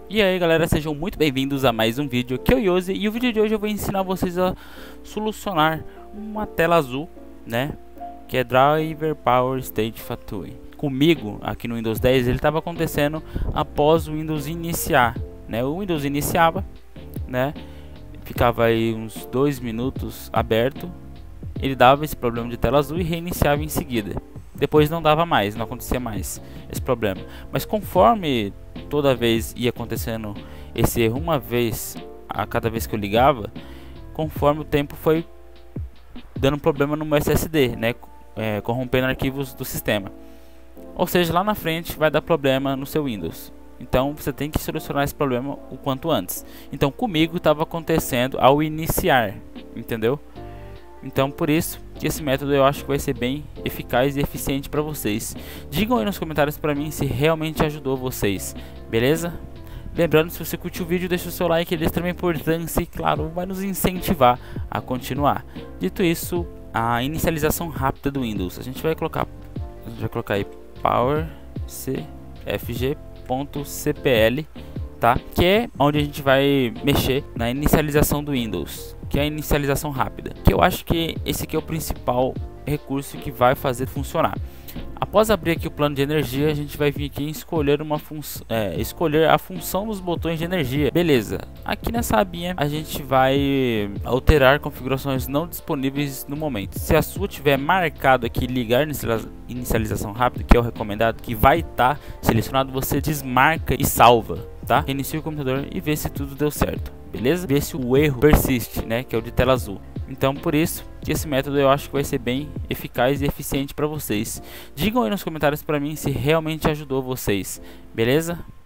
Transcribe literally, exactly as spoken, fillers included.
E aí galera, sejam muito bem-vindos a mais um vídeo, aqui é o Yosi. E o vídeo de hoje eu vou ensinar vocês a solucionar uma tela azul, né, que é Driver Power State Failure. Comigo, aqui no Windows dez, ele estava acontecendo após o Windows iniciar, né. O Windows iniciava, né, ficava aí uns dois minutos aberto, ele dava esse problema de tela azul e reiniciava em seguida. Depois não dava mais, não acontecia mais esse problema. Mas conforme toda vez ia acontecendo esse erro, uma vez a cada vez que eu ligava, conforme o tempo foi dando problema no meu S S D, né, é, corrompendo arquivos do sistema. Ou seja, lá na frente vai dar problema no seu Windows. Então você tem que solucionar esse problema o quanto antes. Então comigo estava acontecendo ao iniciar, entendeu? Então por isso que esse método eu acho que vai ser bem eficaz e eficiente para vocês. Digam aí nos comentários para mim se realmente ajudou vocês, beleza? Lembrando, se você curtiu o vídeo, deixa o seu like, ele é de extrema importância e claro, vai nos incentivar a continuar. Dito isso, a inicialização rápida do Windows, a gente vai colocar, a gente vai colocar aí power cfg.cpl, tá? Que é onde a gente vai mexer na inicialização do Windows, que é a inicialização rápida, que eu acho que esse aqui é o principal recurso que vai fazer funcionar. Após abrir aqui o plano de energia, a gente vai vir aqui em escolher uma função, é, escolher a função dos botões de energia. Beleza. Aqui nessa abinha a gente vai alterar configurações não disponíveis no momento. Se a sua tiver marcado aqui ligar inicialização rápida, que é o recomendado, que vai estar tá selecionado, você desmarca e salva, tá? Reinicia o computador e vê se tudo deu certo. Beleza? Ver se o erro persiste, né, que é o de tela azul. Então por isso que esse método eu acho que vai ser bem eficaz e eficiente para vocês. Digam aí nos comentários para mim se realmente ajudou vocês, beleza?